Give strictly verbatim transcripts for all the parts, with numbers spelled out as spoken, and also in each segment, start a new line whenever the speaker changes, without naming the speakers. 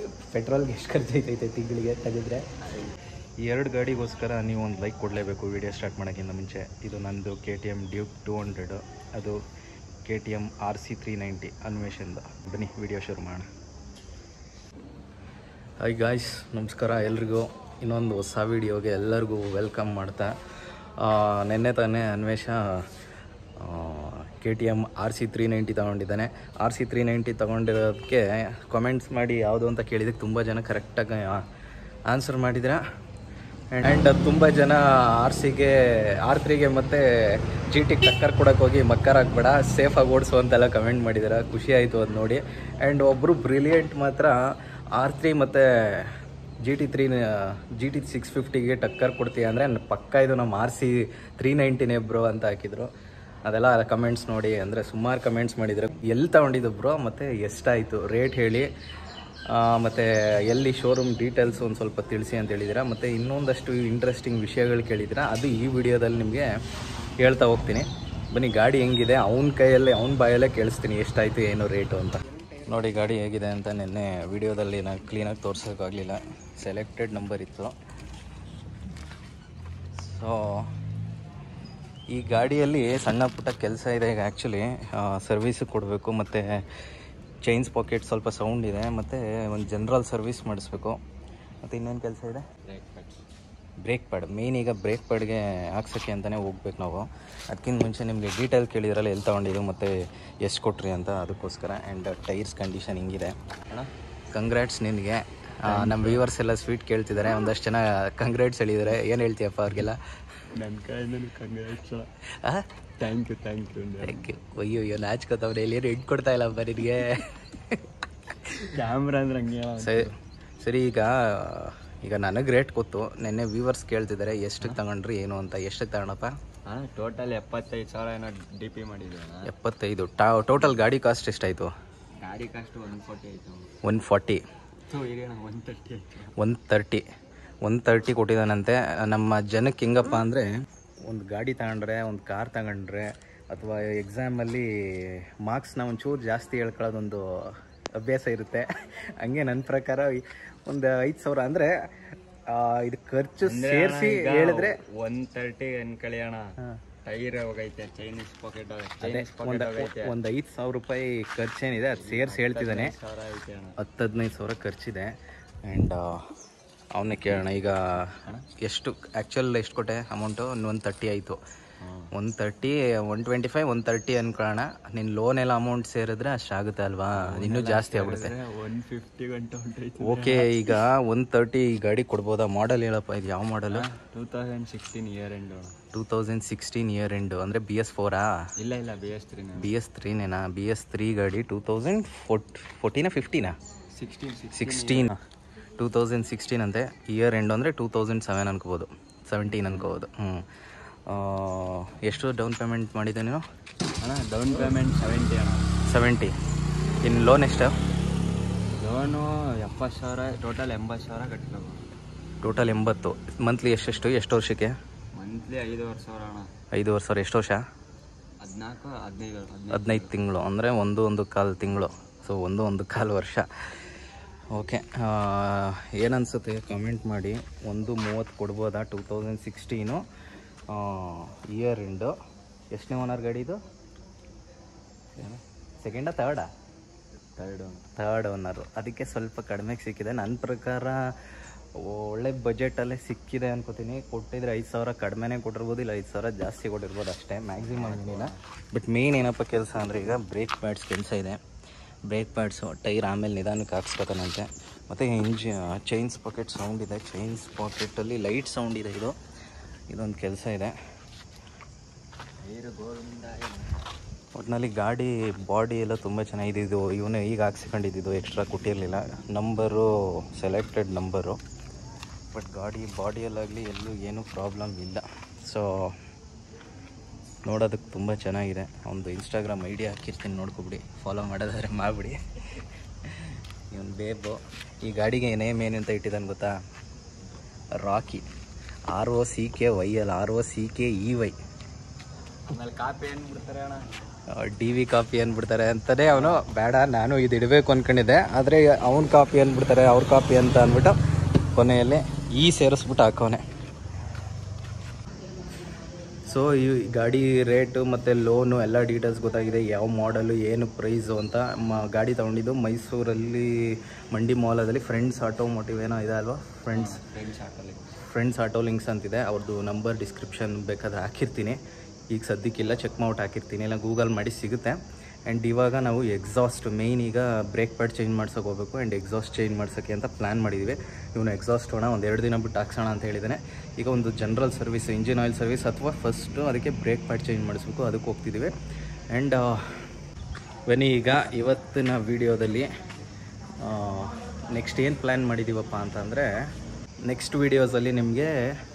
ಪೆಟ್ರೋಲ್ಗೆ ಎಷ್ಟು ಖರ್ಚಾಯ್ತೈತೆ ತಿಂಗಳಿಗೆ ತೆಗೆದ್ರೆ. ಈ ಎರಡು ಗಾಡಿಗೋಸ್ಕರ ನೀವು ಒಂದು ಲೈಕ್ ಕೊಡಲೇಬೇಕು ವಿಡಿಯೋ ಸ್ಟಾರ್ಟ್ ಮಾಡೋಕ್ಕಿಂತ ಮುಂಚೆ. ಇದು ನಂದು K T M Duke two hundred, ಅದು K T M R C three ninety ಅನ್ವೇಷನ್ದು. ಬನ್ನಿ ವಿಡಿಯೋ ಶುರು ಮಾಡೋಣ. ಹಾಯ್ ಗಾಯ್ಸ್, ನಮಸ್ಕಾರ ಎಲ್ರಿಗೂ. ಇನ್ನೊಂದು ಹೊಸ ವೀಡಿಯೋಗೆ ಎಲ್ಲರಿಗೂ ವೆಲ್ಕಮ್ ಮಾಡ್ತಾ, ನೆನ್ನೆ ತಾನೇ Anvesh K T M R C three ninety ತೊಗೊಂಡಿದ್ದಾನೆ. ಆರ್ ಸಿ ತ್ರೀ ನೈಂಟಿ ತೊಗೊಂಡಿರೋದಕ್ಕೆ ಕಮೆಂಟ್ಸ್ ಮಾಡಿ ಯಾವುದು ಅಂತ ಕೇಳಿದ್ದಕ್ಕೆ ತುಂಬ ಜನ ಕರೆಕ್ಟಾಗಿ ಆನ್ಸರ್ ಮಾಡಿದ್ರೆ. ಆ್ಯಂಡ್ ತುಂಬ ಜನ ಆರ್ ಸಿಗೆ ಆರ್ ತ್ರೀಗೆ ಮತ್ತು ಜಿ ಟಿಗೆ ಟಕ್ಕರ್ ಕೊಡೋಕೆ ಹೋಗಿ ಮಕ್ಕರ್ ಹಾಕ್ಬೇಡ, ಸೇಫಾಗಿ ಓಡಿಸು ಅಂತೆಲ್ಲ ಕಮೆಂಟ್ ಮಾಡಿದ್ದಾರೆ. ಖುಷಿ ಆಯಿತು ಅದು ನೋಡಿ. ಆ್ಯಂಡ್ ಒಬ್ಬರು ಬ್ರಿಲಿಯಂಟ್ ಮಾತ್ರ ಆರ್ ತ್ರೀ ಮತ್ತು G T three G T six ಫಿಫ್ಟಿಗೆ ಟಕ್ಕರ್ ಕೊಡ್ತೀಯ ಅಂದರೆ ಪಕ್ಕ ಇದು ನಮ್ಮ ಆರ್ ಸಿ ತ್ರೀ ನೈಂಟಿನೇ ಬ್ರೋ ಅಂತ ಹಾಕಿದರು. ಅದೆಲ್ಲ ಕಮೆಂಟ್ಸ್ ನೋಡಿ, ಅಂದರೆ ಸುಮಾರು ಕಮೆಂಟ್ಸ್ ಮಾಡಿದ್ರು. ಎಲ್ಲಿ ತೊಗೊಂಡಿದ್ದು ಬ್ರೋ, ಮತ್ತು ಎಷ್ಟಾಯಿತು ರೇಟ್ ಹೇಳಿ, ಮತ್ತು ಎಲ್ಲಿ ಶೋರೂಮ್ ಡೀಟೇಲ್ಸ್ ಒಂದು ಸ್ವಲ್ಪ ತಿಳಿಸಿ ಅಂತ ಹೇಳಿದ್ದೀರಾ. ಮತ್ತು ಇನ್ನೊಂದಷ್ಟು ಇಂಟ್ರೆಸ್ಟಿಂಗ್ ವಿಷಯಗಳು ಕೇಳಿದ್ದೀರಾ, ಅದು ಈ ವಿಡಿಯೋದಲ್ಲಿ ನಿಮಗೆ ಹೇಳ್ತಾ ಹೋಗ್ತೀನಿ. ಬನ್ನಿ ಗಾಡಿ ಹೆಂಗಿದೆ ಅವನ ಕೈಯಲ್ಲೇ ಅವನ ಬಾಯಲ್ಲೇ ಕೇಳಿಸ್ತೀನಿ ಎಷ್ಟಾಯಿತು ಏನು ರೇಟು ಅಂತ. ನೋಡಿ ಗಾಡಿ ಹೇಗಿದೆ ಅಂತ. ನಿನ್ನೆ ವಿಡಿಯೋದಲ್ಲಿ ನಾನು ಕ್ಲೀನಾಗಿ ತೋರ್ಸೋಕ್ಕಾಗಲಿಲ್ಲ, ಸೆಲೆಕ್ಟೆಡ್ ನಂಬರ್ ಇತ್ತು. ಸೊ ಈ ಗಾಡಿಯಲ್ಲಿ ಸಣ್ಣ ಪುಟ್ಟ ಕೆಲಸ ಇದೆ. ಈಗ ಆ್ಯಕ್ಚುಲಿ ಸರ್ವೀಸಿಗೆ ಕೊಡಬೇಕು, ಮತ್ತು ಚೈನ್ಸ್ ಪಾಕೆಟ್ ಸ್ವಲ್ಪ ಸೌಂಡ್ ಇದೆ, ಮತ್ತು ಒಂದು ಜನರಲ್ ಸರ್ವಿಸ್ ಮಾಡಿಸ್ಬೇಕು. ಮತ್ತು ಇನ್ನೇನು ಕೆಲಸ ಇದೆ, brake pad brake pad main ಈಗ ಬ್ರೇಕ್ ಪ್ಯಾಡ್ಗೆ ಹಾಕ್ಸೋಕ್ಕೆ ಅಂತಲೇ ಹೋಗ್ಬೇಕು ನಾವು. ಅದಕ್ಕಿಂತ ಮುಂಚೆ ನಿಮಗೆ ಡೀಟೇಲ್ ಕೇಳಿದ್ರಲ್ಲ ಎಲ್ಲಿ ತೊಗೊಂಡಿದ್ದು ಮತ್ತು ಎಷ್ಟು ಕೊಟ್ರಿ ಅಂತ, ಅದಕ್ಕೋಸ್ಕರ. ಆ್ಯಂಡ್ ಟೈರ್ಸ್ ಕಂಡೀಷನ್ ಹಿಂಗಿದೆ ಅಣ್ಣ. ಕಂಗ್ರ್ಯಾಟ್ಸ್ ನಿನಗೆ. ನಮ್ಮ ವ್ಯೂವರ್ಸ್ ಎಲ್ಲ ಸ್ವೀಟ್ ಕೇಳ್ತಿದ್ದಾರೆ, ಒಂದಷ್ಟು ಜನ ಕಂಗ್ರ್ಯಾಟ್ಸ್ ಹೇಳಿದ್ದಾರೆ. ಏನು ಹೇಳ್ತೀಯಪ್ಪ ಅವ್ರಿಗೆಲ್ಲ?
ನನ್ನ ಕೈಯಿಂದ congrats. Thank you thank you
thank you. ಅಯ್ಯೋ ಅಯ್ಯೋ ನಾಚ್ಕೋತವ್ರೆ, ಇಲ್ಲಿ ಏನು ಹೆಡ್ ಕೊಡ್ತಾ ಇಲ್ಲಪ್ಪ ನಿನಗೆ.
ಕ್ಯಾಮ್ರಾ ಅಂದ್ರೆ ಹಂಗೆ.
ಸರಿ ಸರಿ ಈಗ ಈಗ ನನಗೆ ರೇಟ್ ಗೊತ್ತು, ನೆನ್ನೆ ವ್ಯೂವರ್ಸ್ ಕೇಳ್ತಿದ್ದಾರೆ ಎಷ್ಟಕ್ಕೆ ತಗೊಂಡ್ರಿ ಏನು ಅಂತ. ಎಷ್ಟಕ್ಕೆ ತಗೊಂಡಪ್ಪ?
ಹಾಂ, ಟೋಟಲ್ ಎಪ್ಪತ್ತೈದು ಸಾವಿರ ಏನೋ ಡಿ ಪಿ ಮಾಡಿದ್ದೆ.
ಎಪ್ಪತ್ತೈದು ಟಾ ಟೋಟಲ್ ಗಾಡಿ ಕಾಸ್ಟ್ ಎಷ್ಟಾಯಿತು?
ಗಾಡಿ ಕಾಸ್ಟ್ ಒನ್ ಫಾರ್ಟಿ ಆಯಿತು.
ಒನ್ ಫಾರ್ಟಿ
ಒನ್ ತರ್ಟಿ ಆಯಿತು.
ಒನ್ ತರ್ಟಿ ಒನ್ ತರ್ಟಿ ಕೊಟ್ಟಿದ್ದಾನಂತೆ. ನಮ್ಮ ಜನಕ್ಕೆ ಹೆಂಗಪ್ಪ ಅಂದರೆ, ಒಂದು ಗಾಡಿ ತಗೊಂಡ್ರೆ, ಒಂದು ಕಾರ್ ತಗೊಂಡ್ರೆ, ಅಥವಾ ಎಕ್ಸಾಮಲ್ಲಿ ಮಾರ್ಕ್ಸ್ನ ಒಂಚೂರು ಜಾಸ್ತಿ ಹೇಳ್ಕೊಳ್ಳೋದೊಂದು ಅಭ್ಯಾಸ ಇರುತ್ತೆ. ಹಂಗೆ ನನ್ನ ಪ್ರಕಾರ ಒಂದು ಐದು ಸಾವಿರ ಅಂದರೆ ಇದು ಖರ್ಚು ಸೇರಿಸಿ ಹೇಳಿದ್ರೆ
ಒನ್ ತರ್ಟಿ ಅನ್ಕಳಿಯೋಣ. ಟೈರ್ ಹೋಗೈತೆ, ಚೈನೀಸ್ ಪಾಕೆಟ್
ಒಂದು ಐದು ಸಾವಿರ ರೂಪಾಯಿ ಖರ್ಚೇನಿದೆ, ಅದು ಸೇರಿಸಿ ಹೇಳ್ತಿದ್ದಾನೆ. ಹತ್ತು ಹದಿನೈದು ಸಾವಿರ ಖರ್ಚಿದೆ. ಆ್ಯಂಡ್ ಅವನ್ನೇ ಕೇಳೋಣ ಈಗ ಎಷ್ಟು ಆ್ಯಕ್ಚುಲ್ ಎಷ್ಟು ಕೊಟ್ಟೆ ಅಮೌಂಟು? ಒನ್ ತರ್ಟಿ ಆಯಿತು. One thirty one twenty five one thirty ಅನ್ಕೊಳ್ಳೋಣ. ನಿನ್ನ ಲೋನ್ ಎಲ್ಲ ಅಮೌಂಟ್ ಸೇರಿದ್ರೆ ಅಷ್ಟಾಗುತ್ತೆ ಅಲ್ವಾ, ಇನ್ನೂ ಜಾಸ್ತಿ ಆಗ್ಬಿಡುತ್ತೆ.
ಒನ್ ಫಿಫ್ಟಿ ಗಂಟೆ ಹೊಂಟೈತೆ.
ಓಕೆ, ಈಗ ಒನ್ ತರ್ಟಿ ಈ ಗಾಡಿ ಕೊಡ್ಬೋದಾ? ಮಾಡಲ್ ಹೇಳಪ್ಪ, ಇದು ಯಾವ model?
Two thousand sixteen year end.
Two thousand sixteen year end ಅಂದರೆ ಬಿ ಎಸ್ ಫೋರಾ?
ಇಲ್ಲ ಇಲ್ಲ, B S three.
B S ತ್ರೀನೇನಾ? ಬಿ ಎಸ್ ತ್ರೀ ಗಾಡಿ ಟೂ ತೌಸಂಡ್ ಫೋರ್ಟ್ ಫೋರ್ಟೀನಾ ಫಿಫ್ಟೀನಾ?
Sixteen
sixteen two thousand sixteen ಅಂತೆ. ಇಯರ್ ಎಂಡು ಅಂದರೆ ಟೂ ತೌಸಂಡ್ ಸೆವೆನ್ ಅನ್ಕೋಬೋದು, ಸೆವೆಂಟೀನ್ ಅನ್ಕೋಬೋದು. ಹ್ಞೂ, ಎಷ್ಟು ಡೌನ್ ಪೇಮೆಂಟ್ ಮಾಡಿದ್ದೆ ನೀನು?
ಅಣ್ಣ ಡೌನ್ ಪೇಮೆಂಟ್ ಸೆವೆಂಟಿ ಅಣ್ಣ.
ಸೆವೆಂಟಿ. ಇನ್ನು ಲೋನ್ ಎಷ್ಟು?
ಲೋನು ಎಪ್ಪತ್ತು ಸಾವಿರ, ಟೋಟಲ್ ಎಂಬತ್ತು ಸಾವಿರ ಕಟ್ಟಬೇಕು.
ಟೋಟಲ್ ಎಂಬತ್ತು. ಮಂತ್ಲಿ ಎಷ್ಟೆಷ್ಟು, ಎಷ್ಟು ವರ್ಷಕ್ಕೆ?
ಮಂತ್ಲಿ ಐದೂವರೆ ಸಾವಿರ ಅಣ್ಣ.
ಐದೂವರೆ ಸಾವಿರ. ಎಷ್ಟು ವರ್ಷ?
ಹದಿನಾಲ್ಕು ಹದಿನೈದು
ಹದಿನೈದು ತಿಂಗಳು ಅಂದರೆ ಒಂದು ಒಂದು ಕಾಲು ತಿಂಗಳು. ಸೊ ಒಂದು ಒಂದು ಕಾಲು ವರ್ಷ. ಓಕೆ, ಏನನ್ಸುತ್ತೆ ಕಮೆಂಟ್ ಮಾಡಿ. ಒಂದು ಮೂವತ್ತು ಕೊಡ್ಬೋದಾ? Two thousand sixteen year end. ಎಷ್ಟನೇ ಓನರ್ ಗಾಡಿ ಇದು? ಸೆಕೆಂಡಾ ತರ್ಡಾ?
Third
third owner. ಅದಕ್ಕೆ ಸ್ವಲ್ಪ ಕಡಿಮೆಗೆ ಸಿಕ್ಕಿದೆ. ನನ್ನ ಪ್ರಕಾರ ಒಳ್ಳೆ ಬಜೆಟಲ್ಲೇ ಸಿಕ್ಕಿದೆ ಅನ್ಕೋತೀನಿ. ಕೊಟ್ಟಿದ್ರೆ ಐದು ಸಾವಿರ ಕಡಿಮೆನೇ ಕೊಟ್ಟಿರ್ಬೋದು, ಇಲ್ಲ ಐದು ಸಾವಿರ ಜಾಸ್ತಿ ಕೊಟ್ಟಿರ್ಬೋದು ಅಷ್ಟೇ, ಮ್ಯಾಕ್ಸಿಮಮ್ ಏನಿಲ್ಲ. ಬಟ್ ಮೇನ್ ಏನಪ್ಪ ಕೆಲಸ ಅಂದರೆ ಈಗ ಬ್ರೇಕ್ ಪ್ಯಾಡ್ಸ್ ಕೆಲಸ ಇದೆ. ಬ್ರೇಕ್ ಪ್ಯಾಡ್ಸು, ಟೈರ್ ಆಮೇಲೆ ನಿಧಾನಕ್ಕೆ ಹಾಕ್ಸ್ಕೊತಾನಂತೆ. ಮತ್ತು ಇಂಜಿ ಚೈನ್ಸ್ ಪಾಕೆಟ್ ಸೌಂಡ್ ಇದೆ. ಚೈನ್ಸ್ ಪಾಕೆಟಲ್ಲಿ ಲೈಟ್ ಸೌಂಡ್ ಇದೆ. ಇದು ಇದೊಂದು ಕೆಲಸ ಇದೆ. ಒಟ್ಟಿನಲ್ಲಿ ಗಾಡಿ ಬಾಡಿ ಎಲ್ಲ ತುಂಬ ಚೆನ್ನಾಗಿದೆ. ಇದು ಇವನು ಈಗ ಹಾಕ್ಸ್ಕೊಂಡಿದ್ದು, ಎಕ್ಸ್ಟ್ರಾ ಕೊಟ್ಟಿರಲಿಲ್ಲ. Number selected number. ಬಟ್ ಗಾಡಿ ಬಾಡಿಯಲ್ಲಾಗಲಿ ಎಲ್ಲೂ ಏನೂ ಪ್ರಾಬ್ಲಮ್ ಇಲ್ಲ. ಸೊ ನೋಡೋದಕ್ಕೆ ತುಂಬ ಚೆನ್ನಾಗಿದೆ. ಒಂದು ಇನ್ಸ್ಟಾಗ್ರಾಮ್ ಐ ಡಿ ಹಾಕಿರ್ತೀನಿ, ನೋಡ್ಕೊಬಿಡಿ. ಫಾಲೋ ಮಾಡೋದಾದ್ರೆ ಮಾಡಿಬಿಡಿ. ಇವನು ಬೇಬು. ಈ ಗಾಡಿಗೆ ನೇಮ್ ಏನು ಅಂತ ಇಟ್ಟಿದ್ದಾನೆ ಗೊತ್ತಾ? Rocky. R O C K Y L R O C K E Y.
ಆಮೇಲೆ ಕಾಪಿ ಏನು ಬಿಡ್ತಾರೆ ಅಣ್ಣ?
ಡಿ ವಿ ಕಾಪಿ ಅಂದ್ಬಿಡ್ತಾರೆ ಅಂತಲೇ ಅವನು ಬೇಡ ನಾನು ಇದು ಇಡಬೇಕು ಅಂದ್ಕೊಂಡಿದ್ದೆ, ಆದರೆ ಅವ್ನ ಕಾಪಿ ಅಂದ್ಬಿಡ್ತಾರೆ ಅವ್ರ ಕಾಪಿ ಅಂತ ಅಂದ್ಬಿಟ್ಟು ಕೊನೆಯಲ್ಲಿ ಈ ಸೇರಿಸ್ಬಿಟ್ಟು ಹಾಕೋನೆ. ಸೊ ಈ ಗಾಡಿ ರೇಟು ಮತ್ತು ಲೋನು ಎಲ್ಲ ಡೀಟೇಲ್ಸ್ ಗೊತ್ತಾಗಿದೆ, ಯಾವ ಮಾಡಲು ಏನು ಪ್ರೈಸು ಅಂತ. ಮ ಗಾಡಿ ತೊಗೊಂಡಿದ್ದು ಮೈಸೂರಲ್ಲಿ ಮಂಡಿ ಮಾಲದಲ್ಲಿ ಫ್ರೆಂಡ್ಸ್ ಆಟೋಮೋಟಿವ್ ಏನೋ ಇದೆ ಅಲ್ವಾ, friends
friends auto
friends auto links ಅಂತಿದೆ, ಅವ್ರದ್ದು ನಂಬರ್ ಡಿಸ್ಕ್ರಿಪ್ಷನ್ ಬೇಕಾದ್ರೆ ಹಾಕಿರ್ತೀನಿ. ಈಗ ಸದ್ಯಕ್ಕಿಲ್ಲ, ಚೆಕ್ ಮಾಡ್ಬಿಟ್ಟು ಹಾಕಿರ್ತೀನಿ, ಇಲ್ಲ ಗೂಗಲ್ ಮಾಡಿ ಸಿಗುತ್ತೆ. ಆ್ಯಂಡ್ ಇವಾಗ ನಾವು ಎಕ್ಸಾಸ್ಟ್ ಮೇಯ್ನ್ ಈಗ ಬ್ರೇಕ್ ಪ್ಯಾಡ್ ಚೇಂಜ್ ಮಾಡ್ಸೋಕೆ ಹೋಗಬೇಕು ಆ್ಯಂಡ್ ಎಕ್ಸಾಸ್ಟ್ ಚೇಂಜ್ ಮಾಡ್ಸೋಕ್ಕೆ ಅಂತ ಪ್ಲ್ಯಾನ್ ಮಾಡಿದ್ದೀವಿ. ಇವನು ಎಕ್ಸಾಸ್ಟ್ ಹೋಣ ಒಂದು ಎರಡು ದಿನ ಬಿಟ್ಟು ಹಾಕ್ಸೋಣ ಅಂತ ಹೇಳಿದ್ದಾನೆ. ಈಗ ಒಂದು general service, engine oil service ಅಥವಾ ಫಸ್ಟು ಅದಕ್ಕೆ ಬ್ರೇಕ್ ಪ್ಯಾಡ್ ಚೇಂಜ್ ಮಾಡಿಸ್ಬೇಕು, ಅದಕ್ಕೆ ಹೋಗ್ತಿದ್ದೀವಿ. ಆ್ಯಂಡ್ ಬನ್ನಿ ಈಗ ಇವತ್ತಿನ ವೀಡಿಯೋದಲ್ಲಿ ನೆಕ್ಸ್ಟ್ ಏನು ಪ್ಲ್ಯಾನ್ ಮಾಡಿದ್ದೀವಪ್ಪ ಅಂತಂದರೆ, ನೆಕ್ಸ್ಟ್ ವೀಡಿಯೋಸಲ್ಲಿ ನಿಮಗೆ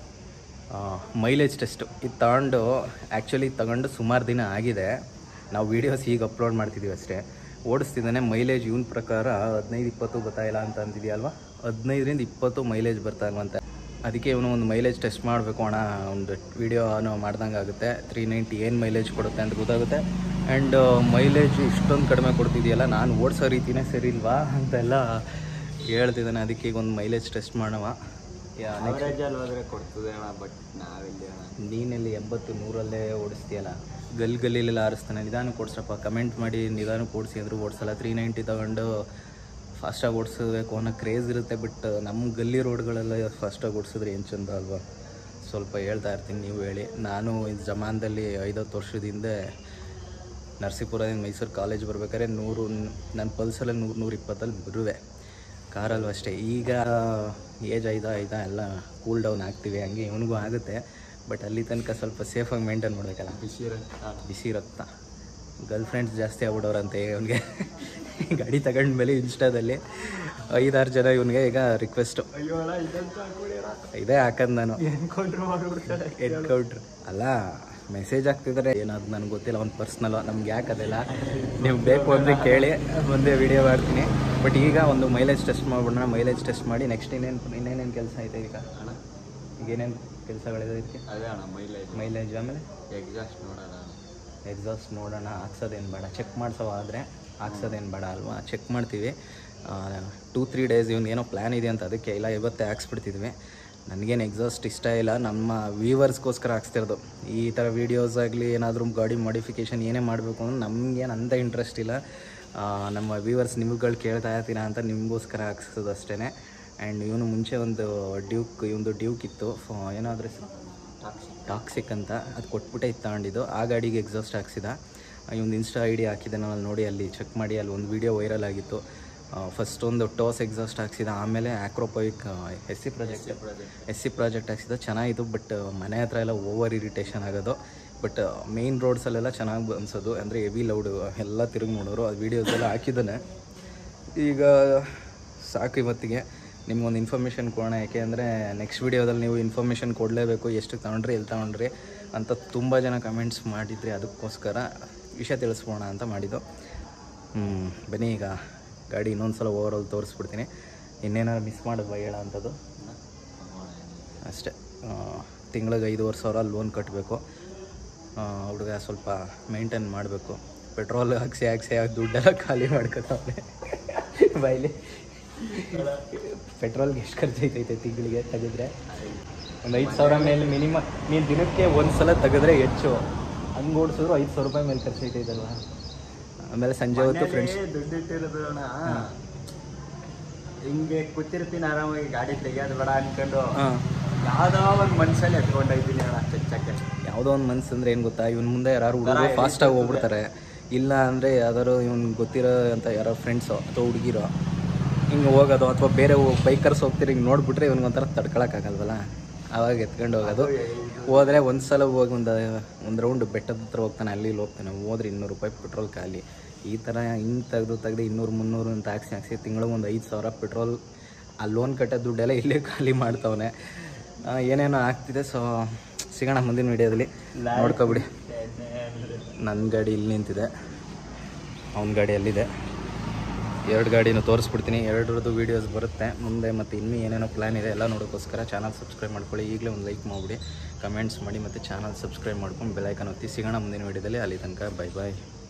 ಮೈಲೇಜ್ ಟೆಸ್ಟು ಇದು ತಗೊಂಡು ಆ್ಯಕ್ಚುಲಿ ತಗೊಂಡು ಸುಮಾರು ದಿನ ಆಗಿದೆ, ನಾವು ವೀಡಿಯೋಸ್ ಈಗ ಅಪ್ಲೋಡ್ ಮಾಡ್ತಿದ್ದೀವಿ ಅಷ್ಟೇ. ಓಡಿಸ್ತಿದ್ದಾನೆ ಮೈಲೇಜ್ ಇವನ ಪ್ರಕಾರ ಹದಿನೈದು ಇಪ್ಪತ್ತು ಗೊತ್ತಾಯಿಲ್ಲ ಅಂತ ಅಂತಿದೆಯಲ್ವಾ, ಹದಿನೈದರಿಂದ ಇಪ್ಪತ್ತು ಮೈಲೇಜ್ ಬರ್ತಾ ಇಲ್ವಂತೆ. ಅದಕ್ಕೆ ಇವನು ಒಂದು ಮೈಲೇಜ್ ಟೆಸ್ಟ್ ಮಾಡಬೇಕು ಅಣ್ಣ, ಒಂದು ವೀಡಿಯೋನು ಮಾಡ್ದಂಗೆ ಆಗುತ್ತೆ, ತ್ರೀ ನೈಂಟಿ ಏನು ಮೈಲೇಜ್ ಕೊಡುತ್ತೆ ಅಂತ ಗೊತ್ತಾಗುತ್ತೆ. ಆ್ಯಂಡ್ ಮೈಲೇಜ್ ಇಷ್ಟೊಂದು ಕಡಿಮೆ ಕೊಡ್ತಿದೆಯಲ್ಲ, ನಾನು ಓಡಿಸೋ ರೀತಿಯೇ ಸರಿ ಇಲ್ವಾ ಅಂತೆಲ್ಲ ಹೇಳ್ತಿದ್ದಾನೆ. ಅದಕ್ಕೆ ಈಗ ಒಂದು ಮೈಲೇಜ್ ಟೆಸ್ಟ್ ಮಾಡವ.
ಅವರೇಜಲ್ಲಿ ಹೋದರೆ ಕೊಡ್ತದೆ ಅಣ್ಣ, ಬಟ್ ನಾವೆಲ್ಲಿ ಅಣ್ಣ,
ನೀನೆಲ್ಲಿ ಎಂಬತ್ತು ನೂರಲ್ಲೇ ಓಡಿಸ್ತೀಯಲ್ಲ, ಗಲ್ಲಿ ಗಲ್ಲಿಲೆಲ್ಲ ಆರಿಸ್ತಾನೆ. ನಿಧಾನ ಓಡಿಸ್ರಪ್ಪ, ಕಮೆಂಟ್ ಮಾಡಿ ನಿಧಾನ ಓಡಿಸಿ ಅಂದರೂ ಓಡಿಸಲ್ಲ. ತ್ರೀ ನೈಂಟಿ ತೊಗೊಂಡು ಫಾಸ್ಟಾಗಿ ಓಡಿಸ್ಬೇಕು ಅನ್ನೋ ಕ್ರೇಜ್ ಇರುತ್ತೆ, ಬಟ್ ನಮ್ಮ ಗಲ್ಲಿ ರೋಡ್ಗಳೆಲ್ಲ ಫಾಸ್ಟಾಗಿ ಓಡಿಸಿದ್ರೆ ಏನು ಚಂದ ಅಲ್ವಾ. ಸ್ವಲ್ಪ ಹೇಳ್ತಾ ಇರ್ತೀನಿ, ನೀವು ಹೇಳಿ. ನಾನು ಇದು ಜಮಾನದಲ್ಲಿ ಐದತ್ತು ವರ್ಷದ ಹಿಂದೆ ನರಸೀಪುರದಿಂದ ಮೈಸೂರು ಕಾಲೇಜ್ ಬರ್ಬೇಕಾದ್ರೆ ನೂರು ನನ್ನ ಪಲ್ಸಲ್ಲಿ ನೂರು ನೂರ ಇಪ್ಪತ್ತಲ್ಲಿ ಬರುವೆ, ಕಾರಲ್ಲೂ ಅಷ್ಟೇ. ಈಗ ಏಜ್ ಐದ ಐದ ಎಲ್ಲ ಕೂಲ್ ಡೌನ್ ಆಗ್ತೀವಿ, ಹಂಗೆ ಇವನಿಗೂ ಆಗುತ್ತೆ. ಬಟ್ ಅಲ್ಲಿ ತನಕ ಸ್ವಲ್ಪ ಸೇಫಾಗಿ ಮೇಂಟೈನ್ ಮಾಡಬೇಕಲ್ಲ.
ಬಿಸಿ ರಕ್ತ
ಬಿಸಿ ರಕ್ತ ಗರ್ಲ್ ಫ್ರೆಂಡ್ಸ್ ಜಾಸ್ತಿ ಆಗ್ಬಿಡೋರಂತೆ ಇವನಿಗೆ. ಗಾಡಿ ತಗೊಂಡ್ಮೇಲೆ ಇನ್ಸ್ಟಾದಲ್ಲಿ ಐದಾರು ಜನ ಇವನಿಗೆ ಈಗ ರಿಕ್ವೆಸ್ಟು, ಇದೇ ಹಾಕೋದು ನಾನು ಎನ್ಕೌಂಟ್ರ್ ಅಲ್ಲ, ಮೆಸೇಜ್ ಆಗ್ತಿದ್ರೆ ಏನಾದ್ರು ನನಗೆ ಗೊತ್ತಿಲ್ಲ, ಒಂದು ಪರ್ಸ್ನಲ್, ನಮ್ಗೆ ಯಾಕೆ ಅದೆಲ್ಲ. ನೀವು ಬೇಕು ಅಂದರೆ ಕೇಳಿ ಮುಂದೆ ವಿಡಿಯೋ ಮಾಡ್ತೀನಿ. ಬಟ್ ಈಗ ಒಂದು ಮೈಲೇಜ್ ಟೆಸ್ಟ್ ಮಾಡ್ಬಿಡೋಣ. ಮೈಲೇಜ್ ಟೆಸ್ಟ್ ಮಾಡಿ ನೆಕ್ಸ್ಟ್ ಇನ್ನೇನು ಇನ್ನೇನೇನು ಕೆಲಸ ಐತೆ ಈಗ ಅಣ್ಣ, ಈಗ ಏನೇನು ಕೆಲಸಗಳಿದೆ ಇದಕ್ಕೆ?
ಅದೇ ಅಣ್ಣ ಮೈಲೇಜ್
ಮೈಲೇಜ್ ಆಮೇಲೆ
ಎಕ್ಸಾಸ್ಟ್ ನೋಡೋಣ.
ಎಕ್ಸಾಸ್ಟ್ ನೋಡೋಣ, ಹಾಕ್ಸೋದೇನು ಬೇಡ, ಚೆಕ್ ಮಾಡಿಸೋ ಆದರೆ ಹಾಕ್ಸೋದೇನು ಬೇಡ ಅಲ್ವಾ, ಚೆಕ್ ಮಾಡ್ತೀವಿ. ಟೂ ತ್ರೀ ಡೇಸ್ ಇವ್ನು ಏನೋ ಪ್ಲ್ಯಾನ್ ಇದೆ ಅಂತ, ಅದಕ್ಕೆ ಇಲ್ಲ ಇವತ್ತೇ ಹಾಕ್ಸ್ಬಿಡ್ತಿದ್ವಿ. ನನಗೇನು ಎಕ್ಸಾಸ್ಟ್ ಇಷ್ಟ ಇಲ್ಲ, ನಮ್ಮ ವ್ಯೂವರ್ಸ್ಗೋಸ್ಕರ ಹಾಕ್ಸ್ತಿರೋದು. ಈ ಥರ ವೀಡಿಯೋಸ್ ಆಗಲಿ ಏನಾದರೂ ಗಾಡಿ ಮಾಡಿಫಿಕೇಷನ್ ಏನೇ ಮಾಡಬೇಕು ಅಂದ್ರೆ ನಮಗೇನು ಅಂಥ ಇಂಟ್ರೆಸ್ಟ್ ಇಲ್ಲ. ನಮ್ಮ ವ್ಯೂವರ್ಸ್ ನಿಮ್ಗಳು ಕೇಳ್ತಾ ಇರ್ತೀರಾ ಅಂತ ನಿಮಗೋಸ್ಕರ ಹಾಕ್ಸೋದು ಅಷ್ಟೇ. ಆ್ಯಂಡ್ ಇವನು ಮುಂಚೆ ಒಂದು ಡ್ಯೂಕ್ ಇವೊಂದು ಡ್ಯೂಕ್ ಇತ್ತು, ಏನಾದರೂ ಟಾಕ್ಸಿಕ್ ಅಂತ, ಅದು ಕೊಟ್ಬಿಟ್ಟೆ ಇತ್ತು ತಗೊಂಡಿದ್ದು. ಆ ಗಾಡಿಗೆ ಎಕ್ಸಾಸ್ಟ್ ಹಾಕ್ಸಿದ. ಇವೊಂದು ಇನ್ಸ್ಟಾ ಐ ಡಿ ಹಾಕಿದೆ, ನಾನು ಅಲ್ಲಿ ನೋಡಿ ಅಲ್ಲಿ ಚೆಕ್ ಮಾಡಿ, ಅಲ್ಲಿ ಒಂದು ವೀಡಿಯೋ ವೈರಲ್ ಆಗಿತ್ತು. ಫಸ್ಟ್ ಒಂದು ಟೋಸ್ ಎಕ್ಸಾಸ್ಟ್ ಹಾಕ್ಸಿದ, ಆಮೇಲೆ Akrapovic S C project S C project ಹಾಕ್ಸಿದ. ಚೆನ್ನಾಗಿತ್ತು, ಬಟ್ ಮನೆ ಹತ್ರ ಎಲ್ಲ ಓವರ್ ಇರಿಟೇಷನ್ ಆಗೋದು. ಬಟ್ ಮೇಯ್ನ್ ರೋಡ್ಸಲ್ಲೆಲ್ಲ ಚೆನ್ನಾಗಿ ಅನ್ಸೋದು, ಅಂದರೆ ಹೆವಿ ಲೌಡು ಎಲ್ಲ ತಿರುಗಿ ನೋಡೋರು. ಅದು ವೀಡಿಯೋಸ್ ಎಲ್ಲ ಹಾಕಿದ್ದಾನೆ. ಈಗ ಸಾಕು ಇವತ್ತಿಗೆ, ನಿಮ್ಗೊಂದು ಇನ್ಫಾರ್ಮೇಷನ್ ಕೊಡೋಣ. ಯಾಕೆ ಅಂದರೆ ನೆಕ್ಸ್ಟ್ ವೀಡಿಯೋದಲ್ಲಿ ನೀವು ಇನ್ಫಾರ್ಮೇಷನ್ ಕೊಡಲೇಬೇಕು, ಎಷ್ಟು ತೊಗೊಂಡ್ರಿ ಎಲ್ಲಿ ತೊಗೊಂಡ್ರಿ ಅಂತ ತುಂಬ ಜನ ಕಮೆಂಟ್ಸ್ ಮಾಡಿದ್ರಿ, ಅದಕ್ಕೋಸ್ಕರ ವಿಷಯ ತಿಳಿಸ್ಬೋಣ ಅಂತ ಮಾಡಿದ್ದು. ಬನ್ನಿ ಈಗ ಗಾಡಿ ಇನ್ನೊಂದು ಸಲ ಓವರಾಲ್ ತೋರಿಸ್ಬಿಡ್ತೀನಿ. ಇನ್ನೇನಾದ್ರು ಮಿಸ್ ಮಾಡೋದು ಹೇಳೋ ಅಂಥದ್ದು ಅಷ್ಟೇ. ತಿಂಗಳಿಗೆ ಐದುವರೆ ಸಾವಿರ ಲೋನ್ ಕಟ್ಟಬೇಕು. ಹುಡುಗ ಸ್ವಲ್ಪ ಮೇಂಟೈನ್ ಮಾಡಬೇಕು. ಪೆಟ್ರೋಲ್ ಹಾಕ್ಸಿ ಹಾಕ್ಸಿ ಹಾಕಿ ದುಡ್ಡೆಲ್ಲ ಖಾಲಿ ಮಾಡ್ಕೊತಾವೆ ಬೈಲಿ. ಪೆಟ್ರೋಲ್ಗೆ ಎಷ್ಟು ಖರ್ಚೈತೈತೆ ತಿಂಗಳಿಗೆ ತೆಗೆದ್ರೆ? ಒಂದು ಐದು ಸಾವಿರ ಮೇಲೆ ಮಿನಿಮಮ್. ನೀನು ದಿನಕ್ಕೆ ಒಂದು ಸಲ ತೆಗೆದ್ರೆ ಹೆಚ್ಚು, ಹಂಗೆ ಓಡಿಸಿದ್ರು ಐದು ಸಾವಿರ ರೂಪಾಯಿ ಮೇಲೆ ಖರ್ಚೈತೈತಲ್ವ. ಆಮೇಲೆ ಸಂಜೆ ಹೊತ್ತು ಫ್ರೆಂಡ್ಸ್
ದುಡ್ಡು ಇಟ್ಟಿರೋದು ಅಣ್ಣ, ಹಿಂಗೆ ಕೂತಿರ್ತೀನಿ ಆರಾಮಾಗಿ, ಗಾಡಿ ತೆಗಿಯೋದು ಬೇಡ ಅನ್ಕೊಂಡು ಯಾವುದೋ ಒಂದು ಮನ್ಸಲ್ಲಿ ಎತ್ಕೊಂಡೋಗ್ತೀನಿ ಅಣ್ಣ ಚಚ್ಚಕ್ಕೆ.
ಯಾವುದೋ ಒಂದು ಮನ್ಸು ಅಂದರೆ ಏನು ಗೊತ್ತಾ, ಇವನು ಮುಂದೆ ಯಾರು ಹುಡುಗರು ಫಾಸ್ಟಾಗಿ ಹೋಗ್ಬಿಡ್ತಾರೆ, ಇಲ್ಲ ಅಂದರೆ ಯಾವ್ದಾದ್ರು ಇವ್ನು ಗೊತ್ತಿರೋ ಅಂತ ಯಾರೋ ಫ್ರೆಂಡ್ಸು ಅಥವಾ ಹುಡುಗಿರೋ ಹಿಂಗೆ ಹೋಗೋದು, ಅಥವಾ ಬೇರೆ ಬೈಕರ್ಸ್ ಹೋಗ್ತಿರಿ ಹಿಂಗೆ ನೋಡಿಬಿಟ್ರೆ ಇವ್ನಿಗೊಂಥರ ತಡ್ಕೊಳಕ್ಕಾಗಲ್ವಲ್ಲ, ಆವಾಗ ಎತ್ಕೊಂಡು ಹೋಗೋದು. ಹೋದರೆ ಒಂದು ಸಲ ಹೋಗಿ ಒಂದು ಒಂದು ರೌಂಡ್ ಬೆಟ್ಟದ ಹತ್ರ ಹೋಗ್ತಾನೆ, ಅಲ್ಲಿ ಇಲ್ಲಿ ಹೋಗ್ತಾನೆ, ಹೋದ್ರೆ ಇನ್ನೂರು ರೂಪಾಯಿ ಪೆಟ್ರೋಲ್ ಖಾಲಿ. ಈ ಥರ ಹಿಂಗೆ ತೆಗೆದು ತೆಗೆದು ಇನ್ನೂರು ಮುನ್ನೂರು ಅಂತ ಹಾಕ್ಸಿ ಹಾಕ್ಸಿ ತಿಂಗಳಿಗೆ ಒಂದು ಐದು ಸಾವಿರ ಪೆಟ್ರೋಲ್, ಆ ಲೋನ್ ಕಟ್ಟೋ ದುಡ್ಡೆಲ್ಲ ಇಲ್ಲೇ ಖಾಲಿ ಮಾಡ್ತವನೆ. ಏನೇನೋ ಆಗ್ತಿದೆ. ಸೊ ಸಿಗೋಣ ಮುಂದಿನ ವೀಡಿಯೋದಲ್ಲಿ, ನೋಡ್ಕೊಬಿಡಿ. ನನ್ನ ಗಾಡಿ ಇಲ್ಲಿ ನಿಂತಿದೆ, ಅವನ ಗಾಡಿ ಅಲ್ಲಿದೆ. ಎರಡು ಗಾಡಿನೂ ತೋರಿಸ್ಬಿಡ್ತೀನಿ. ಎರಡರದ್ದು ವೀಡಿಯೋಸ್ ಬರುತ್ತೆ ಮುಂದೆ, ಮತ್ತು ಇನ್ನೂ ಏನೇನೋ ಪ್ಲ್ಯಾನ್ ಇದೆ ಎಲ್ಲ ನೋಡೋಕ್ಕೋಸ್ಕರ ಚಾನಲ್ ಸಬ್ಸ್ಕ್ರೈಬ್ ಮಾಡ್ಕೊಳ್ಳಿ. ಈಗಲೇ ಒಂದು ಲೈಕ್ ಮಾಡಿಬಿಡಿ, ಕಮೆಂಟ್ಸ್ ಮಾಡಿ, ಮತ್ತು ಚಾನಲ್ ಸಬ್ಸ್ಕ್ರೈಬ್ ಮಾಡ್ಕೊಂಡು ಬೆಲ್ ಐಕಾನ್ ಒತ್ತಿ. ಸಿಗೋಣ ಮುಂದಿನ ವೀಡಿಯೋದಲ್ಲಿ. ಅಲ್ಲಿ ತನಕ ಬೈ ಬಾಯ್.